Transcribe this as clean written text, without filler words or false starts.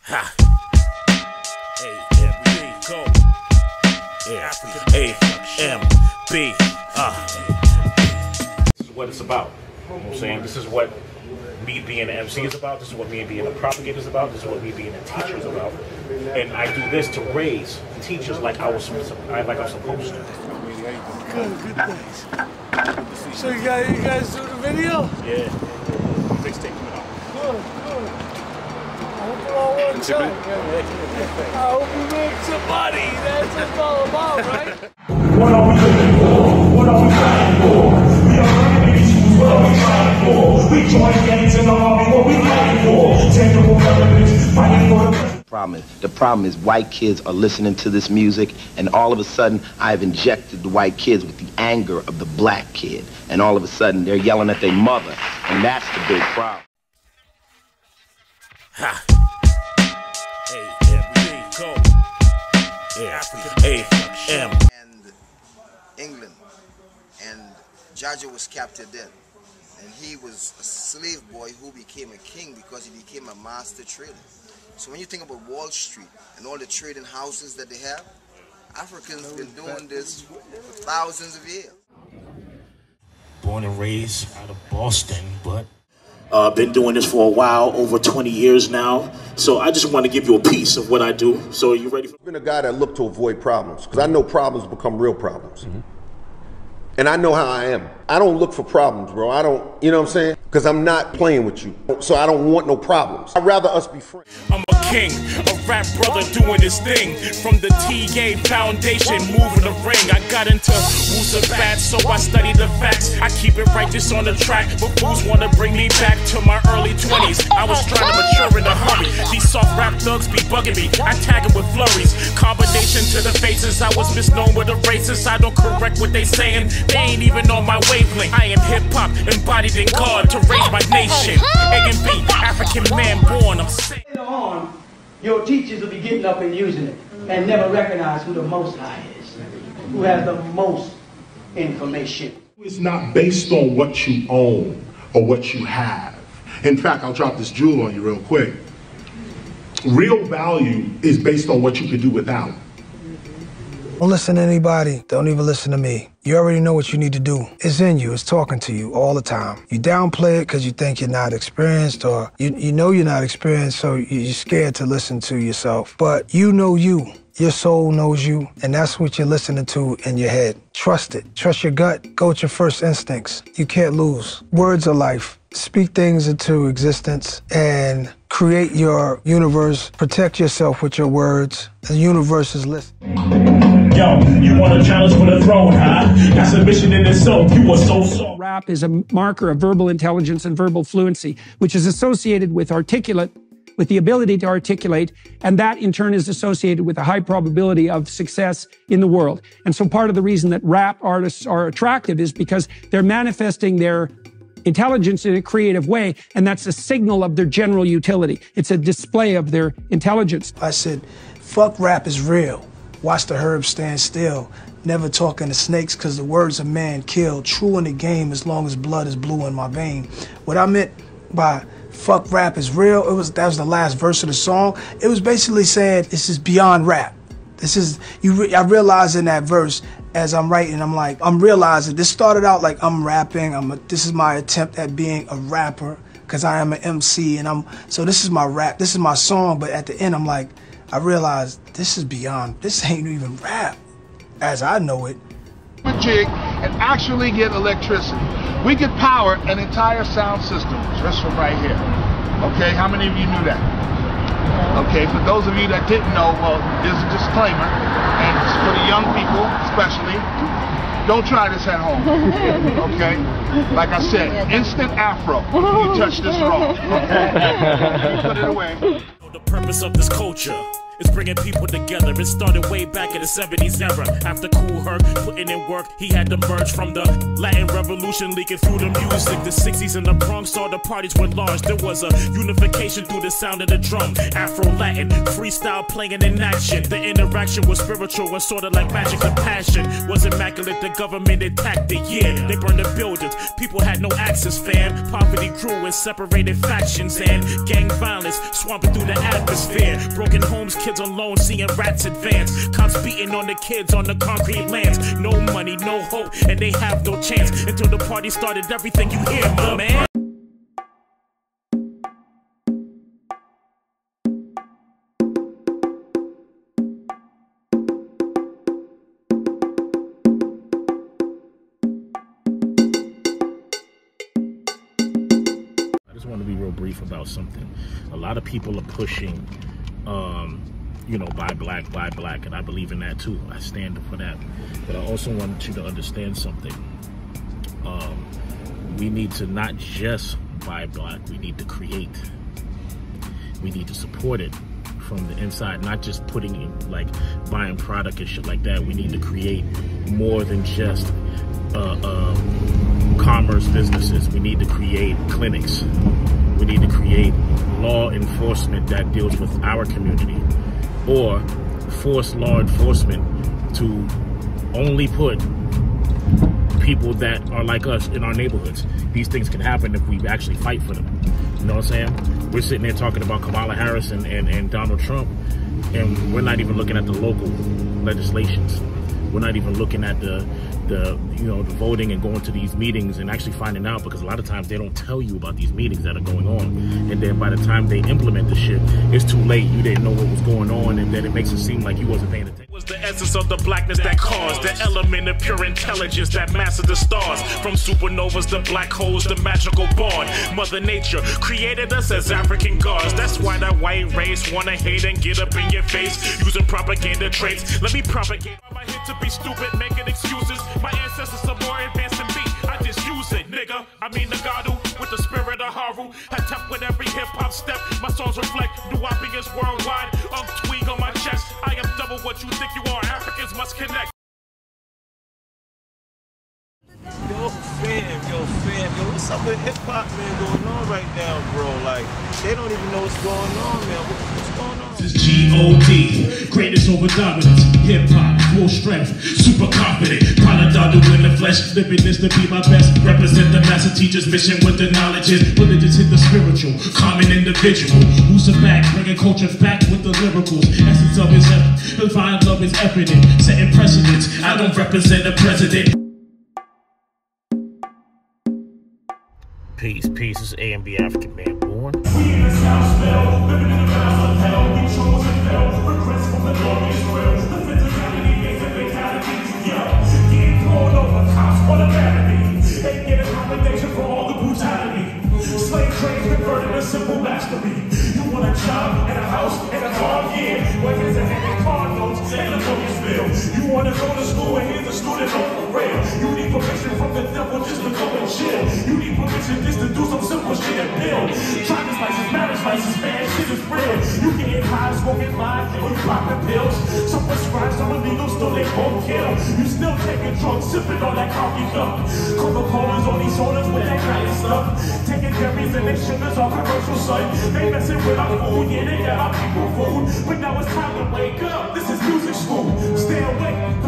Ha. A-M-B, go. Yeah. A-M-B. This is what it's about. You know what I'm saying? This is what me being an MC is about. This is what me being a propagator is about. This is what me being a teacher is about. And I do this to raise teachers like I was supposed to. Good, thanks. So you guys do the video? Yeah. Mixtape coming out. Good. I hope it all works out. I hope we make some money. That's what it's all about, right? What are we looking for? What are we fighting for? We are running issues. What are we fighting for? We join gangs in the army. What we fighting for? Technical relevance. Fighting for the problem is white kids are listening to this music, and all of a sudden I've injected the white kids with the anger of the black kid, and all of a sudden they're yelling at their mother, and that's the big problem. Ha. A-M-B, go. Yeah. A-M. And England, and Georgia was captured then, and he was a slave boy who became a king because he became a master trader. So when you think about Wall Street and all the trading houses that they have, Africans have been doing this for thousands of years. Born and raised out of Boston, but been doing this for a while, over 20 years now. So I just want to give you a piece of what I do. So are you ready for? I've been a guy that looked to avoid problems because I know problems become real problems. And I know how I am. I don't look for problems, bro. I don't, you know what I'm saying? Because I'm not playing with you. So I don't want no problems. I'd rather us be friends. I'm a king, a rap brother doing his thing. From the TA Foundation, moving the ring. I got into Wusabat, so I study the facts. I keep it righteous on the track, but fools want to bring me back to my early 20s. I was trying to mature in a hurry. These soft rap thugs be bugging me. I tag them with flurries. Combination to the faces. I was misnown with the racists. I don't correct what they saying. They ain't even on my wavelength. I am hip-hop, embodied in God to raise my nation. A&B, African man born, I'm sick. Later on, your teachers will be getting up and using it and never recognize who the Most High is, who has the most information. It's not based on what you own or what you have. In fact, I'll drop this jewel on you real quick. Real value is based on what you can do without. Don't listen to anybody. Don't even listen to me. You already know what you need to do. It's in you. It's talking to you all the time. You downplay it because you think you're not experienced, or you know you're not experienced, so you're scared to listen to yourself. But you know you. Your soul knows you, and that's what you're listening to in your head. Trust it. Trust your gut. Go with your first instincts. You can't lose. Words are life. Speak things into existence and create your universe. Protect yourself with your words. The universe is listening. Yo, you want a challenge for the throne, huh? That's a mission in itself. You are so. Rap is a marker of verbal intelligence and verbal fluency, which is associated with with the ability to articulate, and that in turn is associated with a high probability of success in the world. And so part of the reason that rap artists are attractive is because they're manifesting their intelligence in a creative way, and that's a signal of their general utility. It's a display of their intelligence. I said, fuck rap is real. Watch the herbs stand still. Never talking to snakes because the words of man kill. True in the game as long as blood is blue in my vein. What I meant by fuck rap is real, that was the last verse of the song. It was basically saying this is beyond rap. This is, I realized in that verse as I'm writing, I'm realizing this started out like I'm rapping. This is my attempt at being a rapper because I am an MC, and so this is my rap, this is my song. But at the end, I'm like, I realized this is beyond, this ain't even rap as I know it. A jig and actually get electricity. We could power an entire sound system just from right here. Okay, how many of you knew that? Okay, for those of you that didn't know, well, there's a disclaimer, and it's for the young people especially. Don't try this at home. Okay? Like I said, instant afro. You touch this wrong. Okay? Put it away. The purpose of this culture is bringing people together. It started way back in the 70s era. After Kool Herc putting in work, he had to merge from the Latin Revolution leaking through the music. The 60s in the Bronx saw the parties were large. There was a unification through the sound of the drum. Afro-Latin, freestyle playing in action. The interaction was spiritual and sort of like magic. The passion was immaculate. The government attacked it, yeah. They burned the buildings. People had no access, fam. Poverty grew and separated factions, and gang violence swamping through the atmosphere. Broken homes, kids alone, seeing rats advance. Cops beating on the kids on the concrete lands. No money, no hope, and they have no chance until the party started. Everything you hear, my man. I just want to be real brief about something. A lot of people are pushing, you know, buy black, and I believe in that too. I stand for that. But I also want you to understand something. We need to not just buy black, we need to create. We need to support it from the inside, not just putting in, like, buying product and shit like that. We need to create more than just commerce businesses. We need to create clinics. We need to create law enforcement that deals with our community, or force law enforcement to only put people that are like us in our neighborhoods. These things can happen if we actually fight for them. You know what I'm saying? We're sitting there talking about Kamala Harris and Donald Trump, and we're not even looking at the local legislations. We're not even looking at the voting and going to these meetings and actually finding out, because a lot of times they don't tell you about these meetings that are going on. And then by the time they implement the shit, it's too late. You didn't know what was going on, and then it makes it seem like you wasn't paying attention. It was the essence of the blackness that caused the element of pure intelligence that mastered the stars. From supernovas to black holes, the magical bond. Mother Nature created us as African gods. That's why that white race wanna hate and get up in your face using propaganda traits. Let me propagate. I'm here to be stupid, making excuses. My ancestors are more advanced than me. I just use it, nigga. I mean Nagadu with the spirit of Haru. I tap with every hip-hop step. My songs reflect Nuwapi is worldwide. Tweak on my chest. I am double what you think you are. Africans must connect. Yo, fam, what's up with hip-hop, man, going on right now, bro? Like, they don't even know what's going on, man. What's going on? This is G.O.D. Greatness over dominance. Hip-hop, full strength, super confident. Product in the flesh. Living this to be my best. Represent the master teacher's mission with the knowledge is. Religious hit the spiritual, common individual. Who's a back, bringing culture back with the lyricals. Essence of his divine love is evident. Setting precedents. I don't represent the president. Peace, it's A&B African Man Born. We in the South spell, living in the mouth of hell. We chose and fell, regrets from the glorious trail. The physicality makes a fatality. Yeah, getting thrown over cops automatically. They get a combination for all the brutality. Slave trades converted to simple mastery. You want a job and a house and a car, yeah. Well, here's a hand and car notes and a focus bill. You want to go to school and here's a student on the rail. You need permission from the devil just to go and chill. You need permission just to do some simple shit and build. Driver's license, marriage license, man, shit is real. You getting high, smoking live, or you popping pills. Some prescribed, some illegal, still they won't kill. You still taking drugs, sipping on that coffee cup. Coca-Cola's on these sodas with that kind of stuff. Taking berries and their sugars on commercial, son. They messing with our food, yeah, they got our people food. But now it's time to wake up, this is music school. Stay awake.